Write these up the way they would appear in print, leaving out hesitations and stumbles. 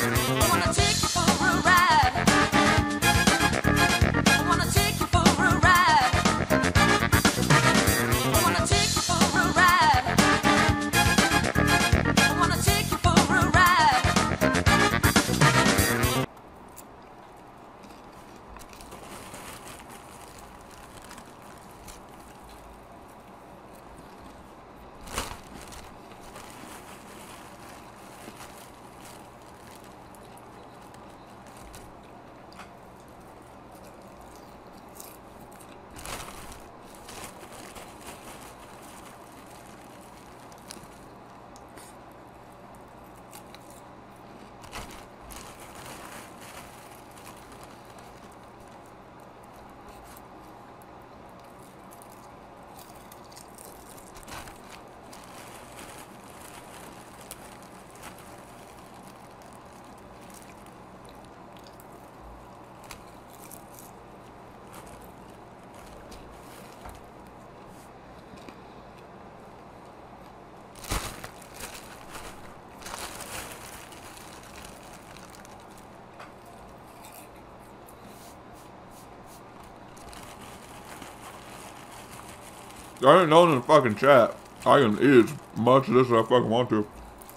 I didn't know in the fucking chat. I can eat as much of this as I fucking want to.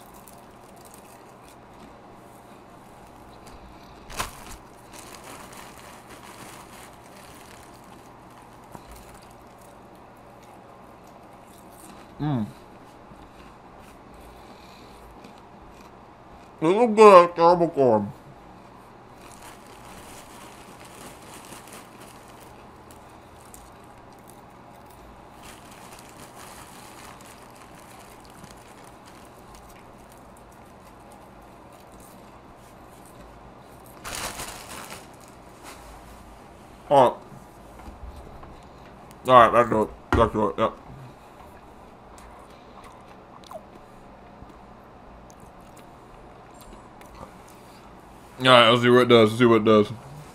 A little bit of terrible corn. Alright, that's do it. That's do it, yep. Alright, let's see what it does. Let's see what it does.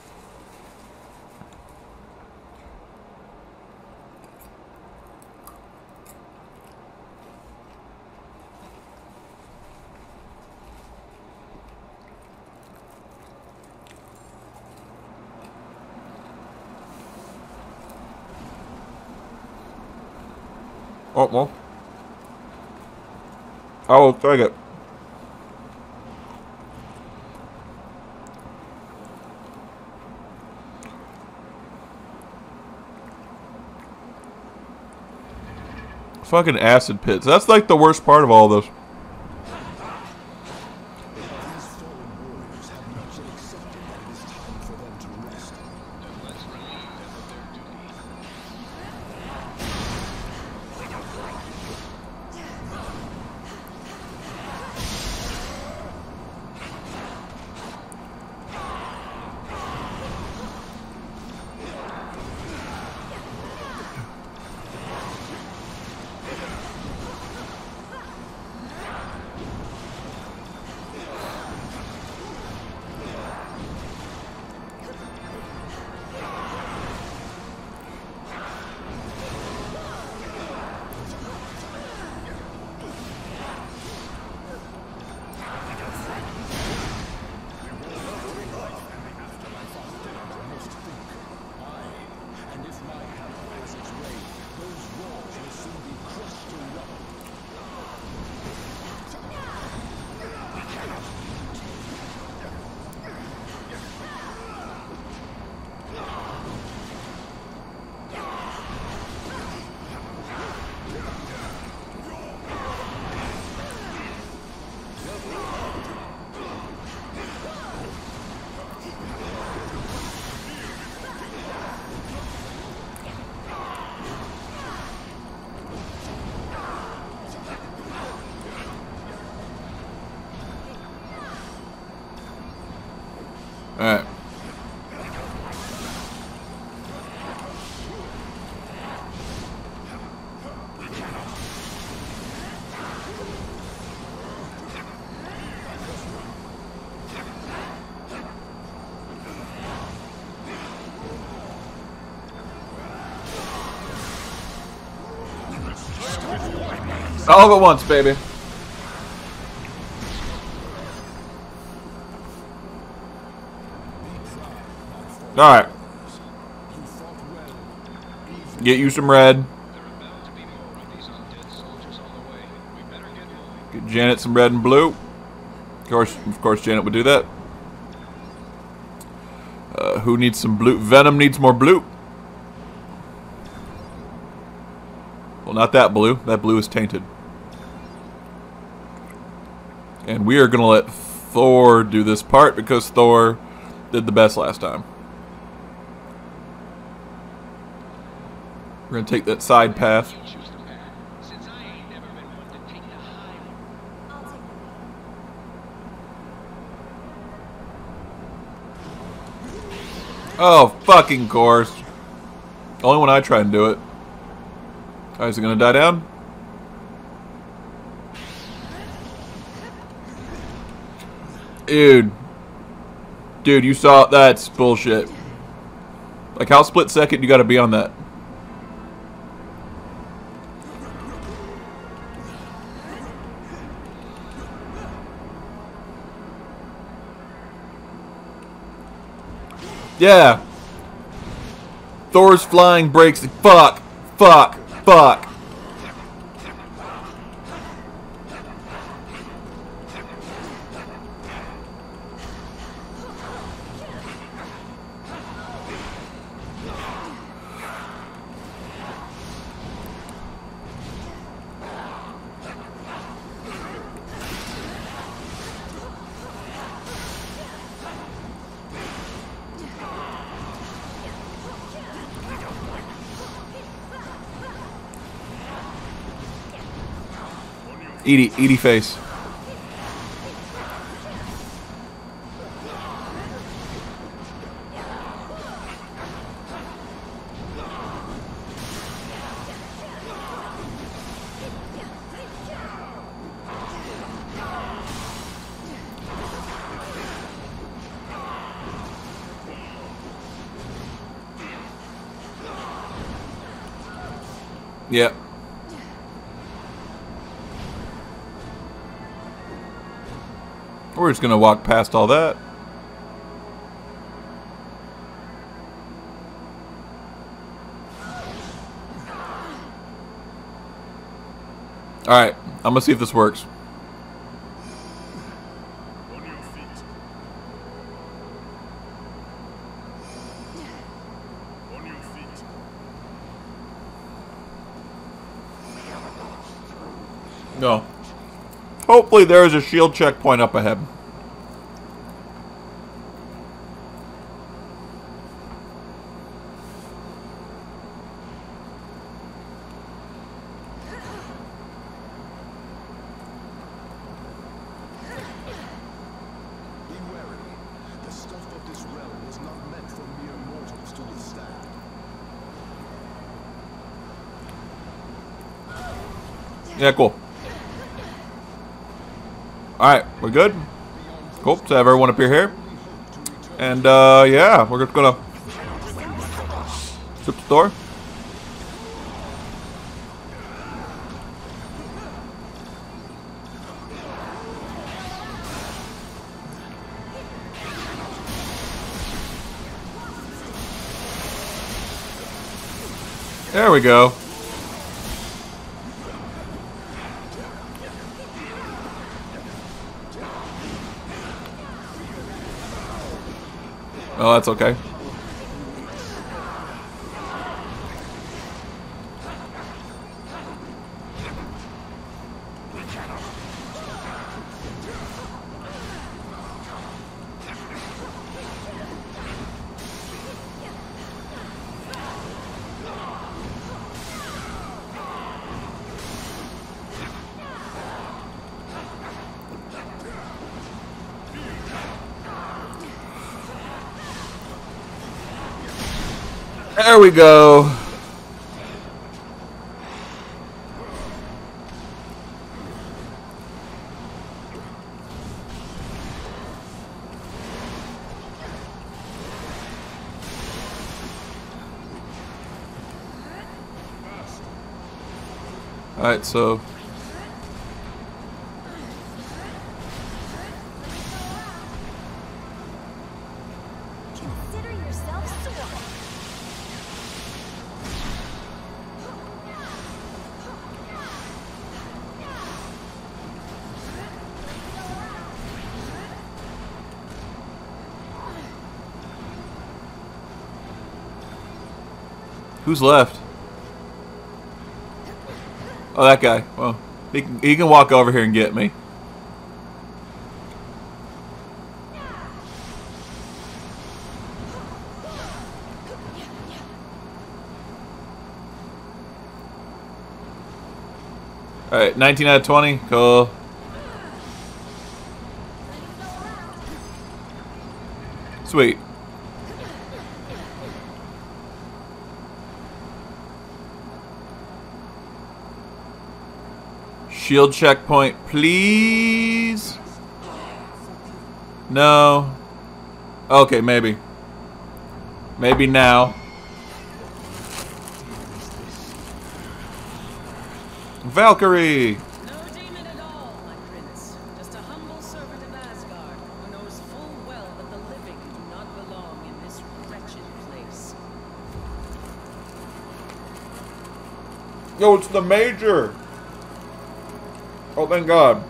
Oh, well. I will take it. Fucking acid pits. That's like the worst part of all this. Alright. All at once, baby. Alright. Get you some red. Get Janet some red and blue. Of course, Janet would do that. Who needs some blue? Venom needs more blue. Well, not that blue. That blue is tainted. And we are going to let Thor do this part because Thor did the best last time. We're going to take that side path. Oh, fucking course. Only when I try and do it. Oh, is it going to die down? Dude. Dude, you saw... That's bullshit. Like, how split second you gotta be on that? Yeah. Thor's flying breaks. Fuck. Fuck. Fuck. Edie face. Yep. We're just gonna walk past all that. Alright, I'm gonna see if this works. On your feet. On your feet. No. Hopefully there is a shield checkpoint up ahead. Be wary. The stuff of this realm was not meant for mere mortals to withstand. Yeah, cool. Alright, we're good. Cool, so have everyone appear here. And, yeah, we're just gonna zip the door. There we go. Oh, that's okay. There we go. Alright, so Consider yourself sore. Who's left? Oh, that guy. Well, he can walk over here and get me. Alright, 19 out of 20. Cool. Sweet. Shield checkpoint, please. No. Okay, maybe. Maybe now. Valkyrie! No demon at all, my prince. Just a humble servant of Asgard who knows full well that the living do not belong in this wretched place. Yo, it's the Major! Oh, thank God.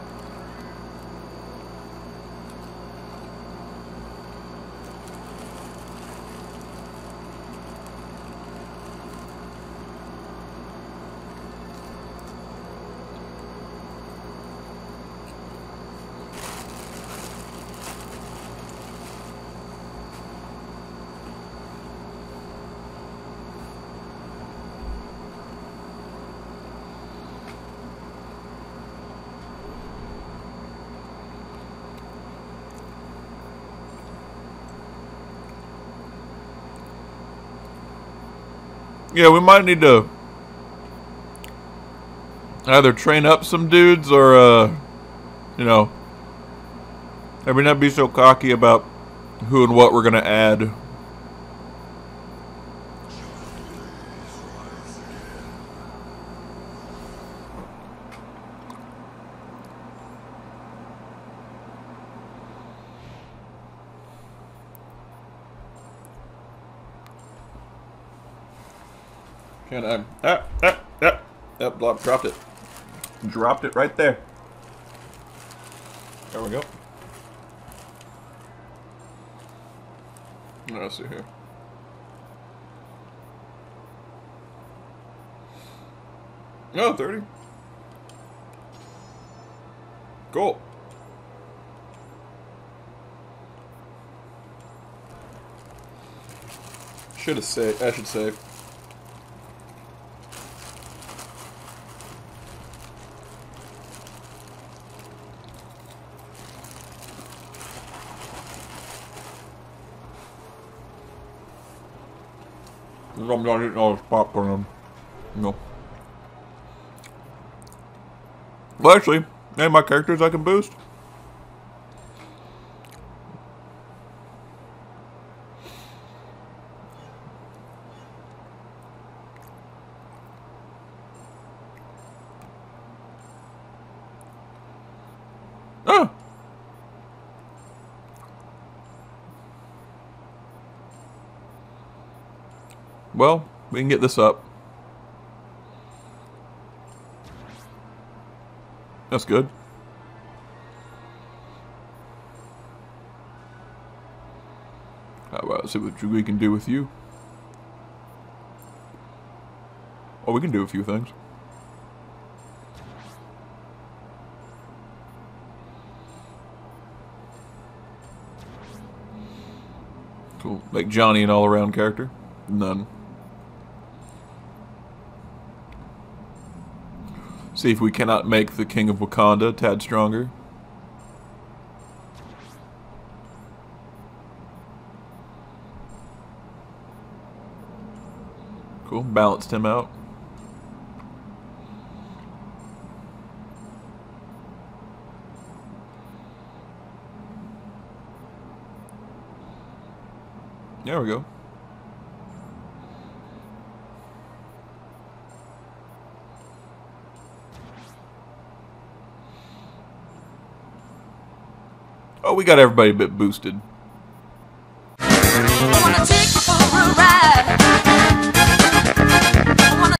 Yeah, we might need to either train up some dudes or, you know, maybe not be so cocky about who and what we're going to add. Can I? Dropped it. Dropped it right there. There we go. Let's see here. Oh, 30. Cool. Should have saved. I should save. I'm not eating all this popcorn. No. Well, actually, any of my characters I can boost. Oh. Well, we can get this up. That's good. How about let's see what we can do with you. Oh, we can do a few things. Cool. Make Johnny an all-around character. None. See if we cannot make the King of Wakanda a tad stronger. Cool. Balanced him out. There we go. Oh, we got everybody a bit boosted. I wanna